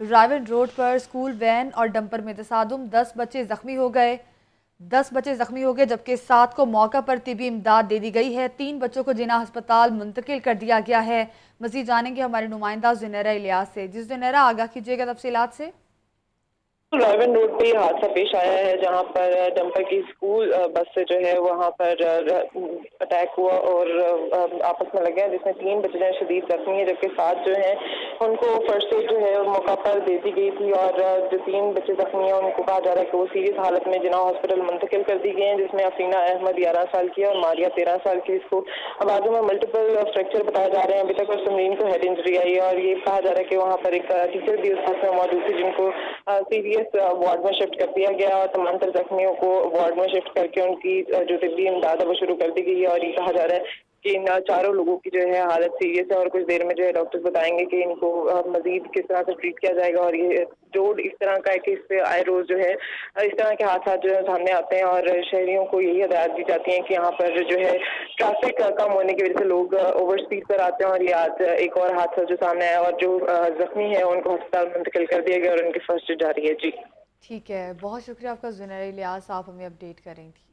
Raiwind road पर school van और dumper में तसादुम 10 बच्चे जख्मी हो गए। 10 बच्चे जख्मी हो गए जबकि 7 को मौका पर तिबी इमदाद दे दी गई है। 3 बच्चों को जिना अस्पताल मुंतकिल कर दिया गया है। मजीद जानेंगे हमारे नुमाइंदा जुनैरा इलियास से। जिस जुनैरा, आगाह कीजिएगा तफसीलात से। रायविंड रोड पे हादसा पेश आया है जहां पर डंपर की स्कूल बस से जो है वहां पर अटैक हुआ और आपस में लग गया, जिसमें 3 बच्चे जो है शदीद जख्मी है जबकि 7 जो है उनको फर्स्ट एड जो है मौका पर दे दी गई थी और जो 3 बच्चे जख्मी हैं उनको कहा जा रहा है कि वो सीरियस हालत में जिना हॉस्पिटल मुंतकिल कर दी गए हैं, जिसमें अफरीना अहमद 11 साल की है और मारिया 13 साल की। इसको बाजू में मल्टीपल फ्रैक्चर बताए जा रहे हैं। अभी तक समरीन को हेड इंजरी आई है और ये कहा जा रहा है कि वहाँ पर एक टीचर भी उस बस में मौजूद थी जिनको सीरियस वार्ड में शिफ्ट कर दिया गया और तमाम तर जख्मियों को वार्ड में शिफ्ट करके उनकी जो तिब्बी इमदाद है वो शुरू कर दी गई है। और ये कहा जा रहा है कि इन चारों लोगों की जो है हालत सीरियस है और कुछ देर में जो है डॉक्टर्स बताएंगे कि इनको मजीद किस तरह से ट्रीट किया जाएगा। और ये रोड इस तरह का है कि इस पे आए रोज जो है इस तरह के हादसा जो है सामने आते हैं और शहरियों को यही हिदायत दी जाती है कि यहाँ पर जो है ट्रैफिक कम होने की वजह से लोग ओवर स्पीड पर आते हैं। और ये आज एक और हादसा जो सामने आया और जो जख्मी है उनको अस्पताल मुंतकिल कर दिया गया और उनकी फर्स्ट एड जारी है। जी ठीक है, बहुत शुक्रिया आपका जुनैरा इलियास, आप हमें अपडेट करें थी।